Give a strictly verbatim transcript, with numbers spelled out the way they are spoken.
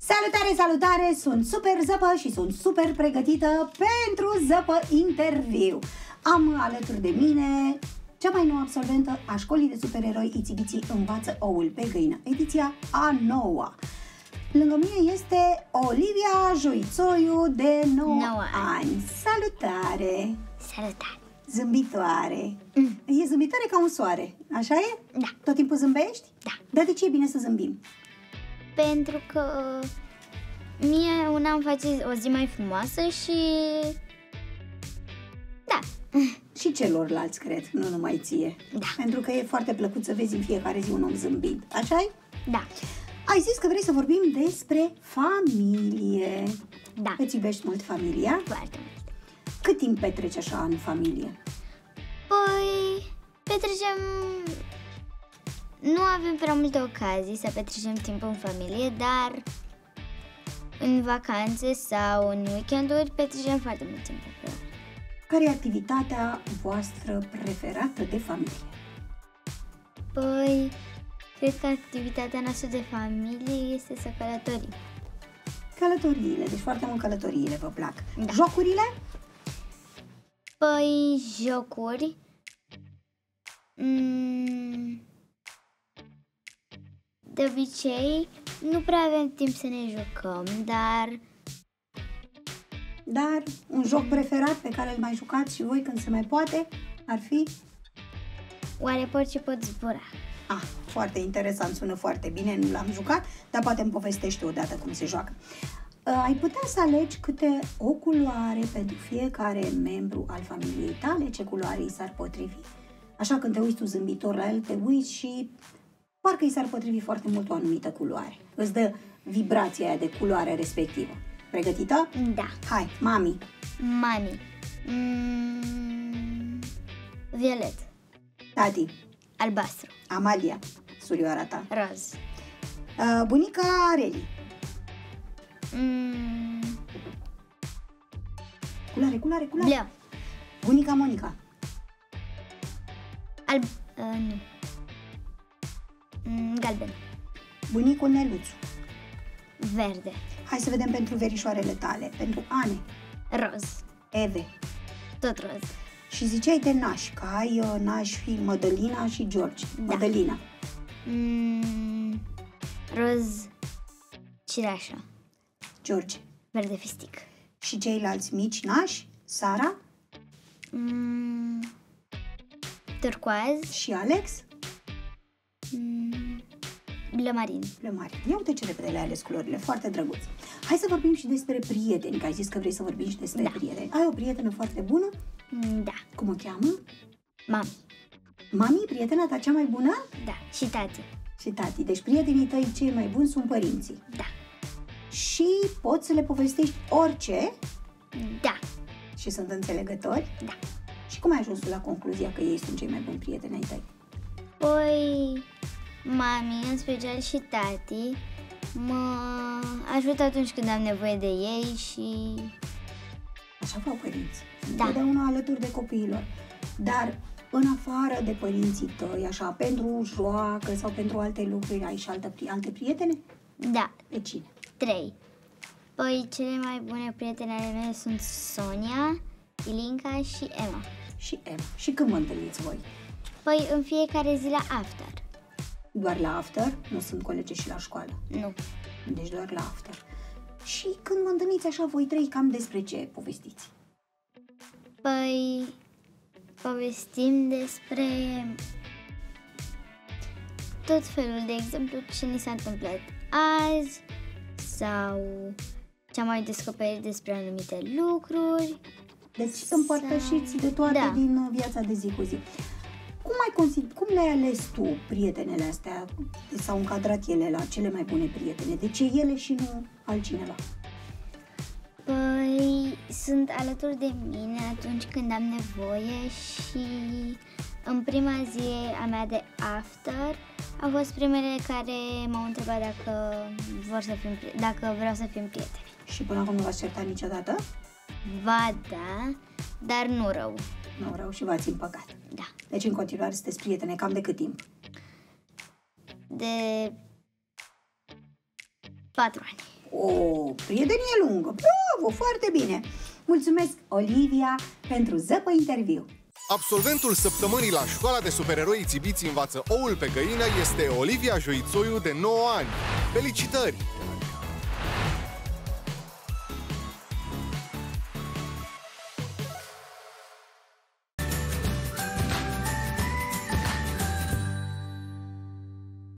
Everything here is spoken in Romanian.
Salutare, salutare! Sunt super zăpă și sunt super pregătită pentru zăpă interviu. Am alături de mine cea mai nouă absolventă a școlii de supereroi Itsy Bitsy învață oul pe găină, ediția a noua. Lângă mine este Olivia Joițoiu de nouă ani. Salutare! Salutare! Zâmbitoare. Mm. E zâmbitoare ca un soare, așa e? Da. Tot timpul zâmbești? Da. Dar de ce e bine să zâmbim? Pentru că mie una îmi face o zi mai frumoasă și... Da. Și celorlalți, cred, nu numai ție. Da. Pentru că e foarte plăcut să vezi în fiecare zi un om zâmbind, așa-i? Da. Ai zis că vrei să vorbim despre familie. Da. Îți iubești mult familia? Foarte mult. Cât timp petreci așa în familie? Păi, petrecem... Nu avem prea multe ocazii să petrecem timp în familie, dar în vacanțe sau în weekenduri petrecem foarte mult timp împreună. Care e activitatea voastră preferată de familie? Păi, cred că activitatea noastră de familie este să călătorim. Călătoriile, deci foarte mult călătoriile vă plac. Da. Jocurile? Păi, jocuri... Mm, de obicei, nu prea avem timp să ne jucăm, dar... Dar un joc preferat pe care îl mai jucați și voi când se mai poate ar fi? Oare porci pot zbura? Ah, foarte interesant, sună foarte bine, nu l-am jucat, dar poate îmi povestești odată cum se joacă. Uh, ai putea să alegi câte o culoare pentru fiecare membru al familiei tale, ce culoare îi s-ar potrivi? Așa când te uiți tu zâmbitor la el, te uiți și parcă îi s-ar potrivi foarte mult o anumită culoare. Îți dă vibrația aia de culoare respectivă. Pregătită? Da. Hai, mami. Mami. Mm, violet. Tati. Albastru. Amalia, surioara ta. Roz. Uh, bunica Reli. Mm, Culoare, culoare, culoare. bleu. Bunica Monica. Alb... Uh, nu. Mm, galben. Bunicul Neluțu. Verde. Hai să vedem pentru verișoarele tale, pentru Ane, Roz. Eve. Tot roz. Și ziceai de nași, că ai uh, nași fi Mădălina și George. Da. Mădălina. Mm, roz cireașă. George. Verde fistic. Și ceilalți mici nași, Sara Mm, turcoaz. și Alex, Mm, bleu marin. Lămari. Ia uite ce repede le-ai ales culorile, foarte drăguț. Hai să vorbim și despre prieteni, că ai zis că vrei să vorbim și despre Da. prieteni. Ai o prietenă foarte bună? Mm, da. Cum o cheamă? Mami. Mami, prietena ta cea mai bună? Da. Și tati. Și tati. Deci prietenii tăi cei mai buni sunt părinții. Da. Și poți să le povestești orice Da. și sunt înțelegători. Da. Și cum ai ajuns la concluzia că ei sunt cei mai buni prieteni ai tăi? Păi, mami, în special și tati, mă ajută atunci când am nevoie de ei și... Așa fac părinți. Da. Întotdeauna alături de copiilor. Dar în afară de părinții tăi, așa, pentru joacă sau pentru alte lucruri, ai și alte, alte prietene? Da. Pe cine? Trei. Păi, cele mai bune prietene ale mele sunt Sonia, Ilinca și Emma. Și Emma. Și când vă întâlniți voi? Păi, în fiecare zi la after. Doar la after? Nu sunt colegi și la școală. Nu. Deci doar la after. Și când vă întâlniți așa voi trei, cam despre ce povestiți? Păi, povestim despre tot felul, de exemplu, ce ni s-a întâmplat azi sau ce am mai descoperit despre anumite lucruri. Deci împărtășiți de toate Da. din viața de zi cu zi. Cum, ai consider, cum le-ai ales tu, prietenele astea? S-au încadrat ele la cele mai bune prietene? De ce ele și nu altcineva? Păi, sunt alături de mine atunci când am nevoie și în prima zi a mea de after au fost primele care m-au întrebat dacă, vor să fim, pri- dacă vreau să fim prieteni. Și până acum nu v-ați certat niciodată? Ba da, dar nu rău. Nu vreau și v-ați împăcat. Da. Deci în continuare sunteți prietene, cam de cât timp? De patru ani. O prietenie lungă, bravo, foarte bine! Mulțumesc, Olivia, pentru Zăpă Interviu! Absolventul săptămânii la școala de supereroi Țibiți învață oul pe găină este Olivia Joițoiu, de nouă ani. Felicitări!